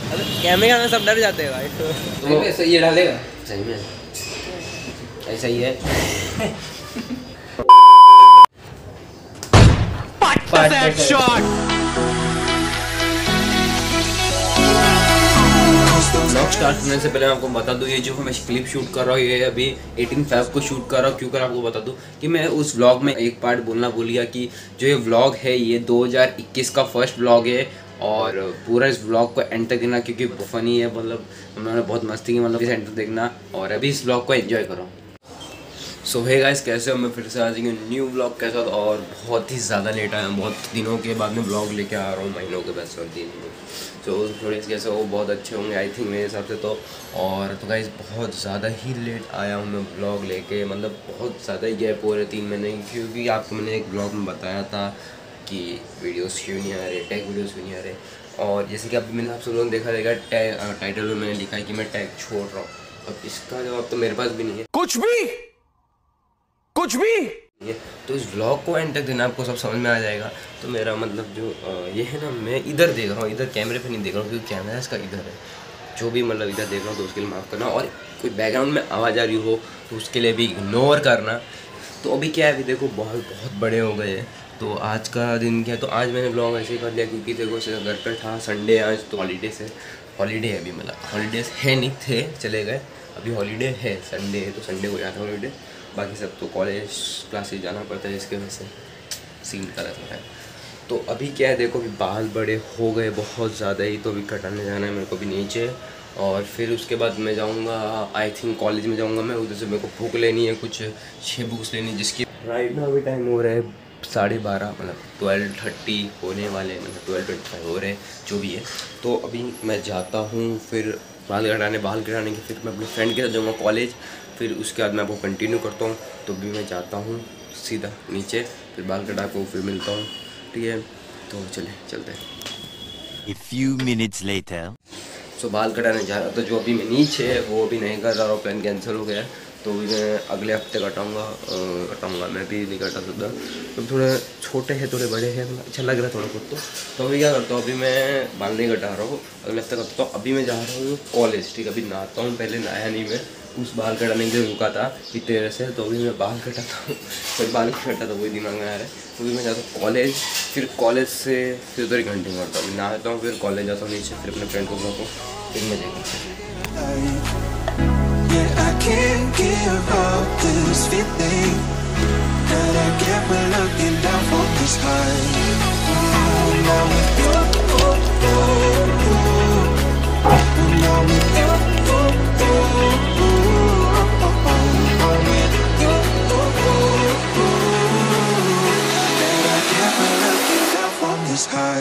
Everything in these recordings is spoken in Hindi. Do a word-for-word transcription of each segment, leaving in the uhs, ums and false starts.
कैमरे में सब डर जाते हैं भाई। तो ऐसा ये डालेगा सही में, ऐसा ही है। व्लॉग स्टार्ट करने से पहले मैं आपको बता दूं, ये जो मैं क्लिप शूट कर रहा हूँ ये अभी अठारह फेब को शूट कर रहा हूँ। क्यों कर आपको बता दूं कि मैं उस व्लॉग में एक पार्ट बोलना भूल गया कि जो ये व्लॉग है ये दो हज़ार इक्कीस का फर्स्ट व्लॉग है और पूरा इस व्लॉग को एंड तक देखना क्योंकि फनी है, मतलब उन्होंने बहुत मस्ती की, मतलब इस एंड तक देखना और अभी इस व्लॉग को एंजॉय करो। सो हे गाइस, कैसे हो? मैं फिर से आ जाएंगे न्यू व्लॉग के साथ और बहुत ही ज़्यादा लेट आया, बहुत दिनों के बाद में व्लॉग लेके आ रहा हूँ, महीनों के बाद सौ दिन में। तो थोड़े कैसे वो बहुत अच्छे होंगे आई थिंक मेरे हिसाब से तो। और तो गाइस बहुत ज़्यादा ही लेट आया हूँ मैं व्लॉग लेके, मतलब बहुत ज़्यादा ही गैप हो रहे तीन महीने, क्योंकि आपको मैंने एक व्लॉग में बताया था कि वीडियोस क्यों नहीं आ रहे, टैग वीडियोस क्यों नहीं आ रहे। और जैसे कि अभी मैंने आप सब लोगों ने देखा रहेगा टैग टाइटल में मैंने लिखा है कि मैं टैग छोड़ रहा हूँ। अब इसका जवाब तो मेरे पास भी नहीं है, कुछ भी कुछ भी। तो इस व्लॉग को एंड तक देना, आपको सब समझ में आ जाएगा। तो मेरा मतलब जो ये है ना, मैं इधर देख रहा हूँ, इधर कैमरे पे नहीं देख रहा हूँ क्योंकि कैमरा इसका इधर है। जो भी मतलब इधर देख रहा हूँ तो उसके लिए माफ़ करना, और कोई बैकग्राउंड में आवाज़ आ रही हो तो उसके लिए भी इग्नोर करना। तो अभी क्या है, अभी देखो बहुत बहुत बड़े हो गए हैं। तो आज का दिन क्या है, तो आज मैंने व्लॉग ऐसे ही कर लिया क्योंकि देखो घर पर था, संडे आज तो हॉलीडे से हॉलीडे है अभी, मतलब हॉलीडेज है नहीं थे, चले गए, अभी हॉलीडे है, संडे है तो संडे को जाता हॉलीडे, बाकी सब तो कॉलेज क्लासेस जाना पड़ता है, इसके वजह से सीन गलत हो रहा है। तो अभी क्या है, देखो अभी बाल बड़े हो गए बहुत ज़्यादा ही, तो अभी कटाने जाना है मेरे को भी नीचे, और फिर उसके बाद मैं जाऊंगा आई थिंक कॉलेज में जाऊंगा मैं, उधर से मेरे को बुक लेनी है, कुछ छः बुक्स लेनी है, जिसकी राइट ना अभी टाइम हो रहा है साढ़े बारह, मतलब ट्वेल्व थर्टी होने वाले, मतलब ट्वेल्व ट्वेंटी फाइव हो रहे हैं जो भी है। तो अभी मैं जाता हूँ, फिर बाल कटाने बाल कटाने के फिर मैं अपने फ्रेंड के साथ जाऊँगा कॉलेज, फिर उसके बाद मैं आपको कंटिन्यू करता हूँ। तो अभी मैं जाता हूँ सीधा नीचे, फिर बाल कटा को फिर मिलता हूँ, ठीक है? तो चले चलते हैं। A few minutes later. सो बाल कटाने जा रहा था, जो अभी मैं नीचे है वो अभी नहीं कर रहा हूँ, प्लान कैंसिल हो गया है। तो अभी मैं अगले हफ्ते कटाऊँगा कटाऊँगा मैं भी नहीं कटा सकता, तो थोड़े छोटे हैं थोड़े बड़े हैं, अच्छा लग रहा है थोड़ा बहुत। तो तो अभी क्या करता हूँ, अभी मैं बाल नहीं कटा रहा हूँ, अगले हफ्ते करता हूँ। अभी मैं जा रहा हूँ कॉलेज, ठीक है? अभी नहाता हूँ, पहले नहाया नहीं मैं, उस बाल कटाने के लिए रुका था इतनी देर से, तो अभी मैं बाल कटाता हूँ, फिर बाल कटा था वही दिमाग में आ रहा है। तो अभी मैं जाता हूँ कॉलेज, फिर कॉलेज से फिर उधर ही कंटिन्यू करता हूँ, नहाता हूँ, फिर कॉलेज जाता हूँ नीचे, फिर अपने फ्रेंड को बुलाता हूँ, फिर मैं देखता Yeah, I can't give up this feeling that I get when looking down from the sky. Oh, now with you, oh, oh, oh. Oh, now with you, oh, oh, oh. Oh, with you, oh, oh, oh. That I get when looking down from the sky.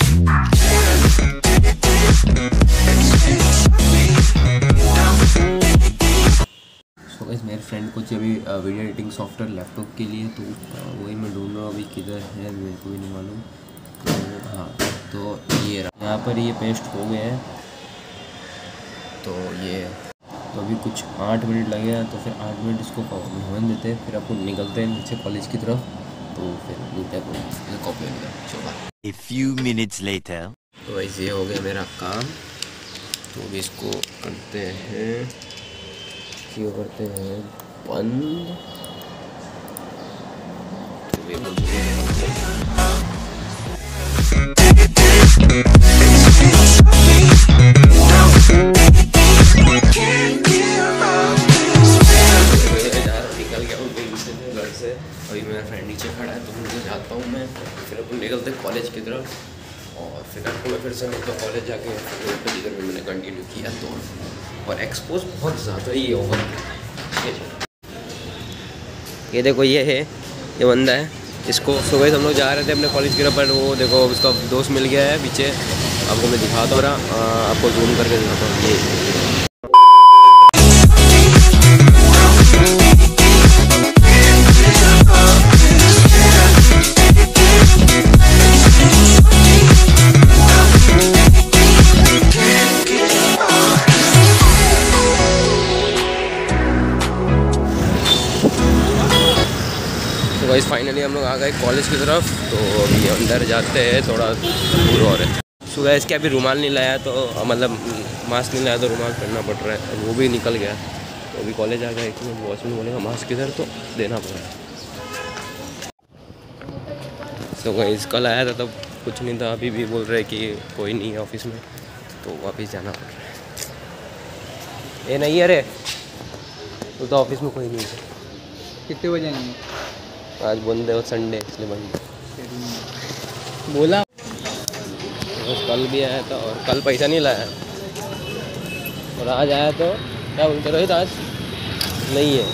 मेरे फ्रेंड को चाहिए अभी वीडियो एडिटिंग सॉफ्टवेयर लैपटॉप के लिए, तो वही मैं ढूंढ रहा हूँ अभी किधर है, मेरे को भी नहीं मालूम। तो हाँ, तो ये रहा, यहाँ पर ये पेस्ट हो गया है, तो ये तो अभी कुछ आठ मिनट लगेगा, तो फिर आठ मिनट इसको होने देते हैं, फिर अपन निकलते हैं नीचे कॉलेज की तरफ, तो फिर मिलते हैं कॉपी होगा। A few minutes later. तो वैसे ये हो गया मेरा काम, तो अभी इसको करते हैं, क्यों करते हैं बंद। निकल गया हूँ घर से, अभी मेरा फ्रेंड नीचे खड़ा है, तो उनसे जाता हूँ मैं, फिर अपन निकलते कॉलेज की तरफ, और फिर आपको मैं फिर से मिलता हूँ कॉलेज जाके, जिधर भी मैंने कंटिन्यू किया। तो और एक्सपोज बहुत ज़्यादा ही ओवर, ये देखो ये है, ये बंदा है, इसको सुबह हम लोग जा रहे थे अपने कॉलेज की तरफ, पर वो देखो उसका दोस्त मिल गया है पीछे, आपको मैं दिखाता हूँ, आपको जूम करके दिखाता हूँ। ये गाइस फाइनली हम लोग आ गए कॉलेज की तरफ, तो अभी अंदर जाते हैं, थोड़ा दूर और है। सुबह इसके अभी रुमाल नहीं लाया तो मतलब मास्क नहीं लाया तो रुमाल पहनना पड़ रहा है, वो भी निकल गया। तो अभी कॉलेज आ गया कि वॉचमैन बोलेगा मास्क किधर, तो देना पड़ रहा है। तो गाइस कल आया था तब कुछ नहीं था, अभी भी बोल रहे कि कोई नहीं है ऑफिस में, तो वापस जाना पड़ रहा है। ये नहीं अरे तो, तो ऑफिस में कोई नहीं है। कितने बजे आएंगे? आज बंद है और संडे इसलिए बंद है। बोला बस कल भी आया था और कल पैसा नहीं लाया, और आज आया तो क्या बोलते रोहित आज नहीं है।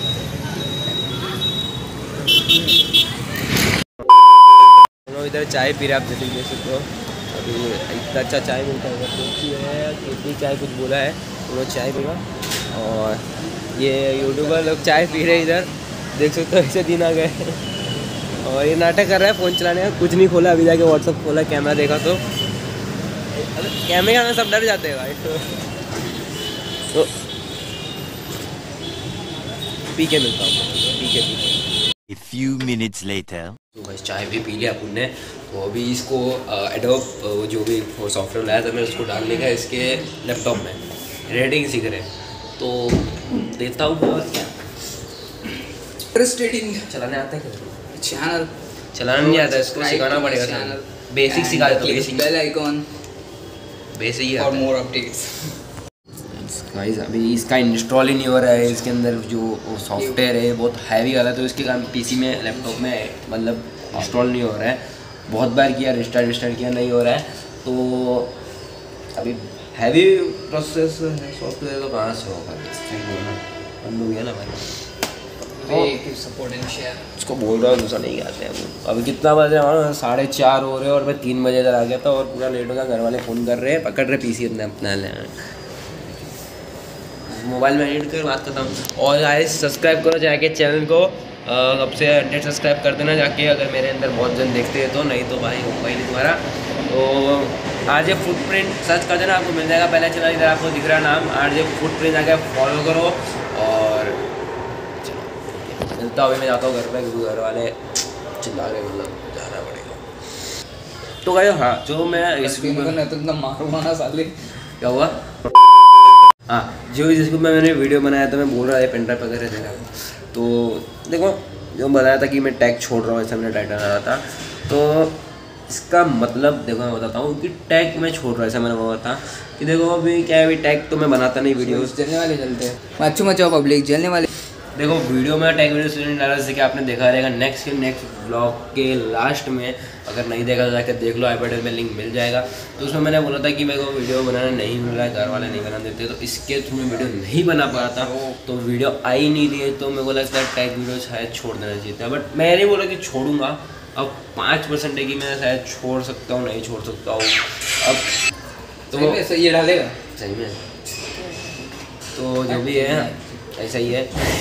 हम इधर चाय पी रहे, आप देख सकते हो अभी इतना अच्छा चाय मिलता है इधर है, इतनी चाय कुछ बोला है वो चाय पीगा। और ये यूट्यूबर लोग चाय पी रहे इधर देख सकते हो, ऐसे दिन आ गए। और ये नाटक कर रहा है फ़ोन चलाने का, कुछ नहीं खोला अभी, जाके व्हाट्सअप खोला, कैमरा देखा तो कैमरे में सब डर जाते हैं भाई। तो पी के मिलता हूँ, पी के पी के A few minutes later. तो बस चाय भी पी लिया अपन ने। तो अभी इसको एडोब जो भी सॉफ्टवेयर लाया था मैं उसको डालने का इसके लैपटॉप में रेडिंग सीख रहे, तो देता हूँ। और क्या इंटरेस्टेड चलाने आता है क्या? चैनल चलाना नहीं आता, इसको सिखाना पड़ेगा। चैनल बेसिक सिखा देता हूँ, बेसिक बेल आइकॉन बेसिक ही फॉर आता है। More updates. गाइस अभी इसका इंस्टॉल ही नहीं हो रहा है, इसके अंदर जो सॉफ्टवेयर है बहुत हैवी वाला, तो इसके कारण पीसी में लैपटॉप में मतलब इंस्टॉल नहीं हो रहा है। बहुत बार किया, रिस्टार्ट रिस्टार्ट किया, नहीं हो रहा है। तो अभी हैवी प्रोसेस है सॉफ्टवेयर, तो कहाँ से होगा? बंद हो गया ना भाई। सपोर्ट एंड शेयर उसको बोल रहा हूँ दूसरा नहीं आते हैं वो। अभी कितना बजे हमारा साढ़े चार हो रहे हैं और मैं तीन बजे इधर आ गया था और पूरा लेट हो गया। घर वाले फ़ोन कर रहे हैं, पकड़ रहे पीसी अपने अपना ले मोबाइल में एडिट कर बात करता हूँ। और गाइस सब्सक्राइब करो जाके चैनल को, कब से हंड्रेड सब्सक्राइब कर देना जाके, अगर मेरे अंदर बहुत जन देखते हैं तो, नहीं तो भाई होगा ही नहीं तुम्हारा। तो आरजे फुटप्रिंट सर्च कर देना, आपको मिल जाएगा। पहले चैनल इधर आपको दिख रहा नाम आरजे फुटप्रिंट, जाके फॉलो करो। और चलो मिलता हूँ, अभी मैं जाता हूँ घर पर, क्योंकि घर वाले चिल्ला रहे, मतलब जाना पड़ेगा। तो भाई हाँ, जो मैं इस तो मारूंगा ना साले। क्या हुआ? हाँ, जो जिसको मैं मैंने वीडियो बनाया था, मैं बोल रहा है पेन ड्राइव वगैरह दे रहा हूँ। तो देखो जो बताया था कि मैं टैग छोड़ रहा हूँ, ऐसा मैंने टाइटल डाला था। तो इसका मतलब देखो मैं बताता हूँ कि टैग मैं छोड़ रहा हूँ, ऐसा मैंने बोला था कि देखो अभी क्या है, अभी टैग तो मैं बनाता नहीं वीडियो। जलने वाले जलते हैं, मच्छू मचाओ पब्लिक, जलने वाले। देखो वीडियो में टैग वीडियो इसलिए नहीं डाला, जैसे कि आपने देखा रहेगा नेक्स्ट के नेक्स्ट ब्लॉग के लास्ट में, अगर नहीं देखा तो जाकर देख लो, आई बटन में लिंक मिल जाएगा। तो उसमें मैंने बोला था कि मेरे को वीडियो बनाना नहीं मिल रहा है, घर वाले नहीं बना देते, तो इसके थ्रू मैं वीडियो नहीं बना पा रहा था, तो वीडियो आई नहीं रही है। तो मेरे को लगता है टैग वीडियो शायद छोड़ देना चाहिए था, बट मैं नहीं बोला कि छोड़ूंगा। अब पाँच परसेंट है कि मैं शायद छोड़ सकता हूँ, नहीं छोड़ सकता हूँ अब। तो सही डालेगा सही में, तो जो भी है ऐसा ही है।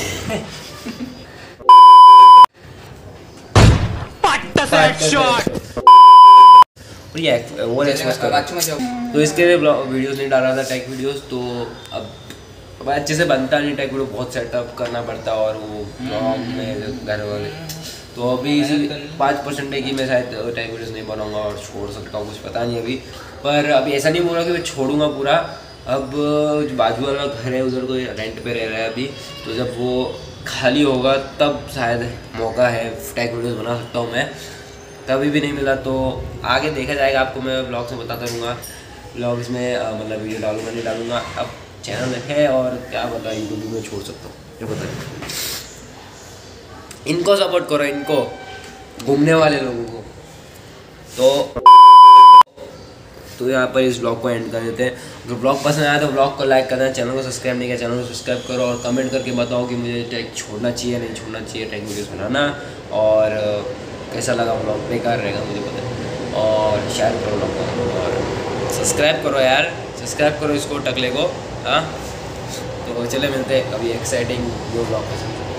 और ये वो एक्सप्रेस कर, तो इसके लिए वीडियोस नहीं डाल रहा था टैग वीडियोस। तो अब अब अच्छे से बनता नहीं टैग वीडियो, बहुत सेटअप करना पड़ता है, और वो ब्लॉग में घर वाले। तो अभी इसी पाँच परसेंट है कि मैं शायद टैग वीडियोस नहीं बनाऊंगा और छोड़ सकता हूँ, कुछ पता नहीं अभी। पर अभी ऐसा नहीं बोल रहा कि मैं छोड़ूंगा पूरा। अब जो बाजू वाला घर है उधर कोई रेंट पे रह रहा है अभी, तो जब वो खाली होगा तब शायद मौका है टैग वीडियोस बना सकता हूँ मैं। कभी भी नहीं मिला तो आगे देखा जाएगा, आपको मैं ब्लॉग से बताता रहूँगा। ब्लॉग्स में आ, मतलब वीडियो डालूंगा नहीं डालूंगा, अब चैनल है और क्या पता यूट्यूब में छोड़ सकता हूँ, क्या पता। इनको सपोर्ट करो, इनको घूमने वाले लोगों को। तो तो यहाँ पर इस ब्लॉग को एंड कर देते हैं। अगर ब्लॉग पसंद आया तो ब्लॉग को लाइक करना, चैनल को सब्सक्राइब नहीं किया चैनल को सब्सक्राइब करो, और कमेंट करके बताओ कि मुझे टैग छोड़ना चाहिए नहीं छोड़ना चाहिए, टैग वीडियोस बनाना, और कैसा लगा ब्लॉग, बेकार रहेगा मुझे पता। और शेयर करो ब्लॉग को, और सब्सक्राइब करो यार, सब्सक्राइब करो इसको टकले को। हाँ, तो चले मिलते हैं कभी एक्साइटिंग न्यू ब्लॉग के साथ।